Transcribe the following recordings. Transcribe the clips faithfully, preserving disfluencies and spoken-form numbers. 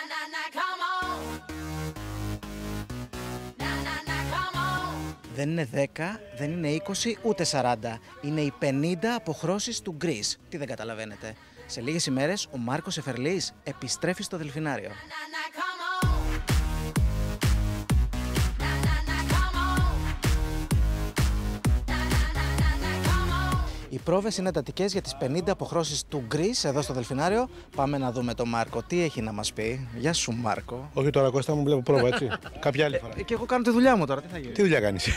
Δεν είναι δέκα, δεν είναι είκοσι, ούτε σαράντα. Είναι οι πενήντα αποχρώσεις του Grease. Τι δεν καταλαβαίνετε. Σε λίγες ημέρες ο Μάρκος Εφερλής επιστρέφει στο Δελφινάριο. Οι πρόβες είναι εντατικές για τις πενήντα αποχρώσεις του Grease εδώ στο Δελφινάριο. Πάμε να δούμε τον Μάρκο. Τι έχει να μας πει. Γεια σου, Μάρκο. Όχι τώρα, Κώστα μου, βλέπω πρόβα, έτσι. Κάποια άλλη φορά. Ε, και εγώ κάνω τη δουλειά μου τώρα. Τι θα γίνει. Τι δουλειά κάνεις.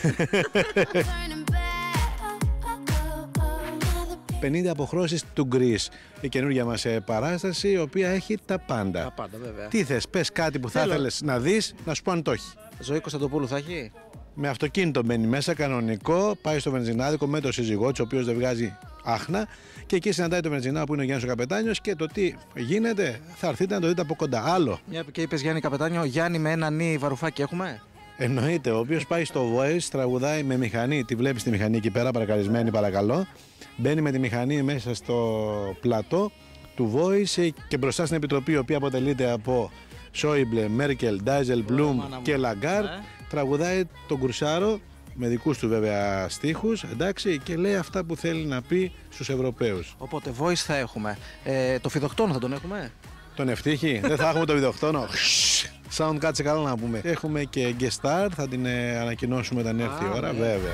πενήντα αποχρώσεις του Grease. Η καινούργια μας παράσταση, η οποία έχει τα πάντα. Τα πάντα, βέβαια. Τι θες, πες κάτι που θα Θέλω. ήθελες να δεις, να σου πω αν το έχει. Ζωή Κωνσταντοπούλου θα έχει. Με αυτοκίνητο μπαίνει μέσα, κανονικό, πάει στο βενζινάδικο με τον σύζυγό του, ο οποίος δεν βγάζει άχνα, και εκεί συναντάει τον βενζινά που είναι ο Γιάννης ο Καπετάνιος, και το τι γίνεται θα έρθετε να το δείτε από κοντά. Άλλο. Μια και είπες Γιάννη Καπετάνιο, Γιάννη με ένα νι βαρουφάκι έχουμε. Εννοείται, ο οποίος πάει στο Voice, τραγουδάει με μηχανή, τη βλέπεις τη μηχανή εκεί πέρα, παρακαλεσμένη παρακαλώ. Μπαίνει με τη μηχανή μέσα στο πλατό του Voice και μπροστά στην επιτροπή, η οποία αποτελείται από Σόιμπλε, Μέρκελ, Ντάιζελ, Μπλουμ και Λαγκάρ. Ε. Τραγουδάει τον Κουρσάρο με δικούς του βέβαια στίχους, εντάξει, και λέει αυτά που θέλει να πει στους Ευρωπαίους. Οπότε Voice θα έχουμε. Ε, το Φιδοκτόνο θα τον έχουμε. Τον Ευτύχη, δεν θα έχουμε το Φιδοκτόνο. Sound, κάτσε καλά να πούμε. Έχουμε και guest star, θα την ε, ανακοινώσουμε όταν έρθει η ώρα, βέβαια.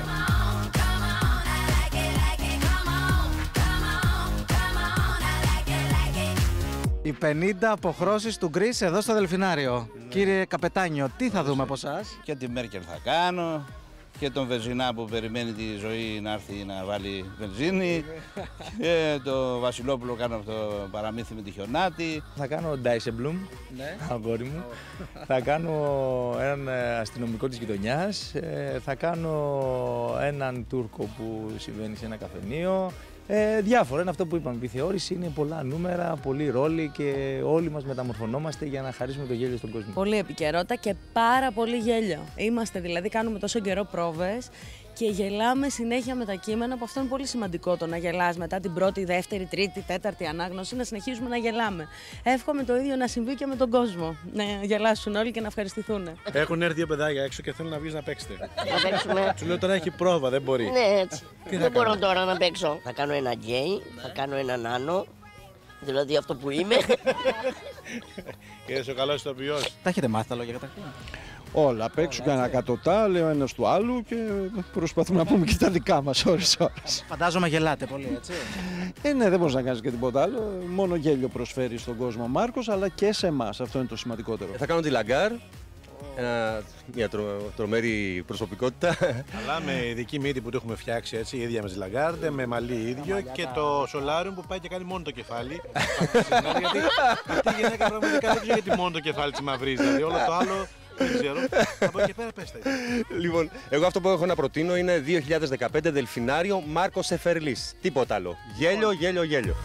Οι πενήντα αποχρώσεις του Grease εδώ στο Δελφινάριο. Ναι. Κύριε Καπετάνιο, τι θα δούμε από εσάς? Και τη Μέρκελ θα κάνω, και τον Βενζινά που περιμένει τη Ζωή να έρθει να βάλει βενζίνη, και το Βασιλόπουλο κάνω αυτό το παραμύθι με τη Χιονάτη. Θα κάνω Ντάισεμπλουμ, ναι, αγόρι μου. Θα κάνω έναν αστυνομικό της γειτονιάς. Θα κάνω έναν Τούρκο που συμβαίνει σε ένα καφενείο. Ε, διάφορα, είναι αυτό που είπαμε. Η θεώρηση είναι πολλά νούμερα, πολλοί ρόλοι και όλοι μας μεταμορφωνόμαστε για να χαρίσουμε το γέλιο στον κόσμο. Πολύ επικαιρότητα και πάρα πολύ γέλιο. Είμαστε δηλαδή, κάνουμε τόσο καιρό πρόβες και γελάμε συνέχεια με τα κείμενα, που αυτό είναι πολύ σημαντικό, το να γελάς μετά την πρώτη, δεύτερη, τρίτη, τέταρτη ανάγνωση, να συνεχίζουμε να γελάμε. Εύχομαι το ίδιο να συμβεί και με τον κόσμο. Να γελάσουν όλοι και να ευχαριστηθούν. Έχουν έρθει δύο παιδάκια έξω και θέλουν να βγεις να παίξετε. Να παίξουμε. Του λέω τώρα έχει πρόβα, δεν μπορεί. Ναι, έτσι. Τι δεν μπορώ κάνω? τώρα να παίξω. Θα κάνω ένα γκέι, θα κάνω έναν άνω. Δηλαδή αυτό που είμαι. Είσαι ο καλός ηθοποιός. Τα έχετε μάθει τα λόγια καταρχήν? Όλα, απ' έξω και ένα κατωτά, λέω ένας του άλλου και προσπαθούμε να πούμε και τα δικά μας ώρες ώρες. Φαντάζομαι γελάτε πολύ, έτσι. Ε, ναι, δεν μπορείς να κάνεις και τίποτα άλλο. Μόνο γέλιο προσφέρει στον κόσμο ο Μάρκος, αλλά και σε εμάς. Αυτό είναι το σημαντικότερο. Θα κάνω τη Λαγκάρ, ένα, μια τρο, τρομερή προσωπικότητα. Αλλά με ειδική μύτη που το έχουμε φτιάξει έτσι, η ίδια με τη Λαγκάρντε, με μαλλί ίδιο, και το σολάριο που πάει και κάνει μόνο το κεφάλι. Γιατί αυτή η γυναίκα πραγματικά δεν ξέρει γιατί μόνο το κεφάλι της μαυρίζει, δηλαδή όλο το άλλο. Δεν ξέρω. Από εκεί πέρα πες τα. Λοιπόν, εγώ αυτό που έχω να προτείνω είναι δύο χιλιάδες δεκαπέντε Δελφινάριο Μάρκος Εφερλής. Τίποτα άλλο. Γέλιο, γέλιο, γέλιο.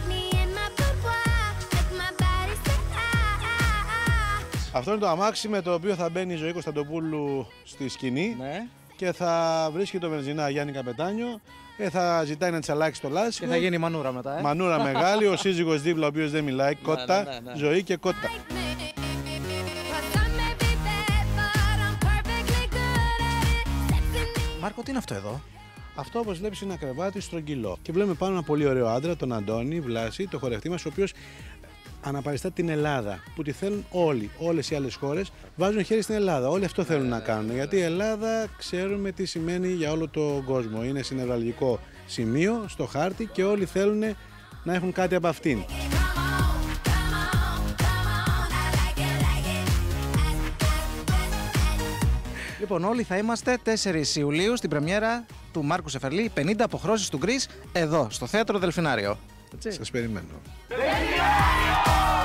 Αυτό είναι το αμάξι με το οποίο θα μπαίνει η Ζωή Κωνσταντοπούλου στη σκηνή, ναι, και θα βρίσκει το βενζινά Γιάννη Καπετάνιο, ε, θα ζητάει να της αλλάξει το λάσιμο. Και θα γίνει μανούρα μετά. Ε. Μανούρα μεγάλη, ο σύζυγος δίπλα, ο οποίος δεν μιλάει, κότα, ναι, ναι, ναι. Ζωή και κότα. Μάρκο, τι είναι αυτό εδώ? Αυτό, όπως βλέπεις, είναι ένα κρεβάτι στρογγυλό. Και βλέπουμε πάνω ένα πολύ ωραίο άντρα, τον Αντώνη Βλάση, το χορευτή μας, ο οποίος αναπαριστά την Ελλάδα, που τη θέλουν όλοι, όλες οι άλλες χώρες βάζουν χέρι στην Ελλάδα. Όλοι αυτό θέλουν να κάνουν, γιατί η Ελλάδα ξέρουμε τι σημαίνει για όλο τον κόσμο. Είναι συννευραλγικό σημείο στο χάρτη και όλοι θέλουν να έχουν κάτι από αυτήν. Λοιπόν, όλοι θα είμαστε τέσσερις Ιουλίου στην πρεμιέρα του Μάρκου Εφερλή, πενήντα αποχρώσεις του Grease, εδώ στο θέατρο Δελφινάριο. Σας περιμένω. Δελφινάριο!